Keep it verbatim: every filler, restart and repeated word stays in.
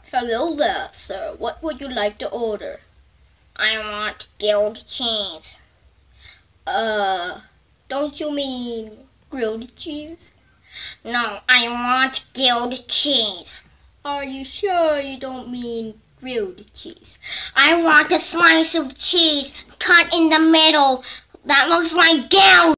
Hello there, sir. What would you like to order? I want grilled cheese. Uh, don't you mean grilled cheese? No, I want grilled cheese. Are you sure you don't mean grilled cheese? I want a slice of cheese cut in the middle that looks like gills.